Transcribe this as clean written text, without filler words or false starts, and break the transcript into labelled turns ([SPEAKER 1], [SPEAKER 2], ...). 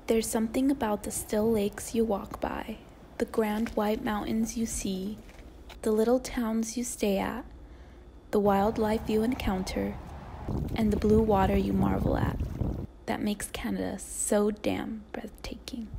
[SPEAKER 1] There's something about the still lakes you walk by, the grand white mountains you see, the little towns you stay at, the wildlife you encounter, and the blue water you marvel at, that makes Canada so damn breathtaking.